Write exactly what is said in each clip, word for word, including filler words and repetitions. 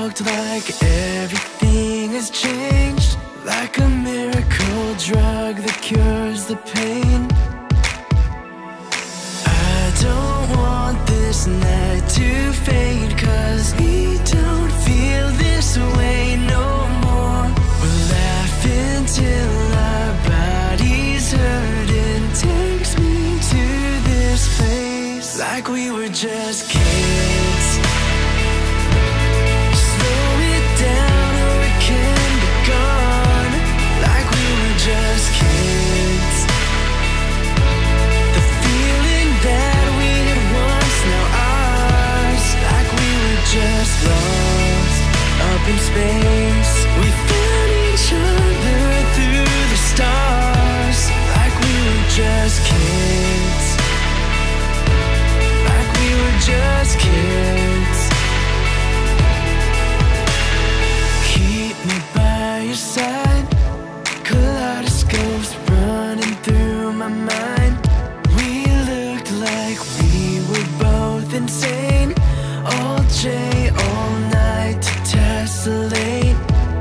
looked like everything has changed, like a miracle drug that cures the pain. I don't want this night to fade, 'cause we don't feel this way no more. We're laughing till our bodies hurt, and takes me to this place like we were just kids. Slow it down or it can be gone, like we were just kids. The feeling that we had once, now ours, like we were just lost up in space. We found each other through the stars, like we were just kids. Like we were just kids. Keep me by your side, kaleidoscopes running through my mind. We looked like we were both insane, all day, all night to tessellate.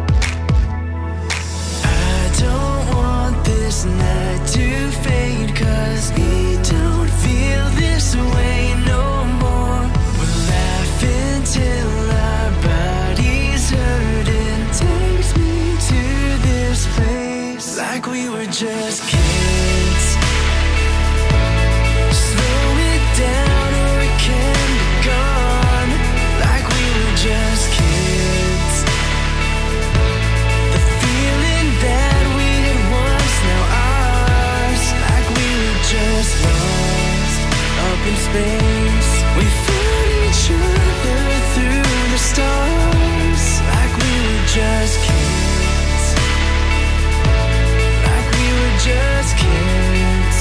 I don't want this night to fade, 'cause we don't feel this way no more. We're laughing till our bodies hurt, and takes me to this place like we were just kids. Slow it down or it can be gone, like we were just kids. The feeling that we had once, now ours, like we were just lost up in space. We found each other through the stars, like we were just kids. Like we were just kids.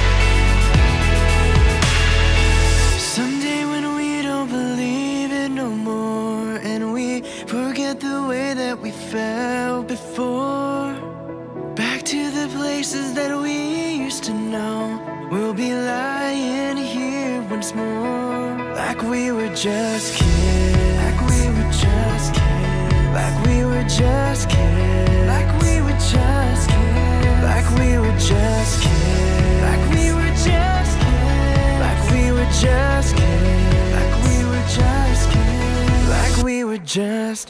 Someday when we don't believe it no more, and we forget the way that we felt before, back to the places that we used to know, we'll be lying here once more, like we were just kids. Like we were just kids. Like we were just kids. Like we were just kids. Like we were just kids. Like we were just kids. Like we were just kids. Like we were just kids. Like we were just.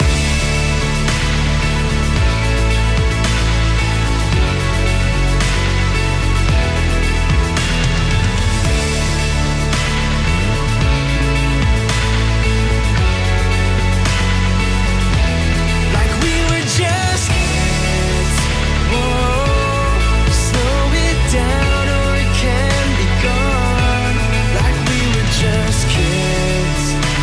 Like we were just kids. Whoa, slow it down or it can be gone, like we were just kids.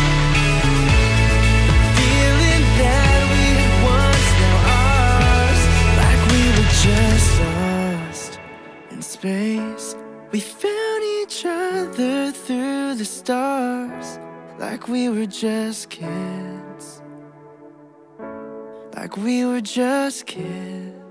Feeling that we had once, now ours, like we were just lost in space. We found each other through the stars, like we were just kids. Like we were just kids.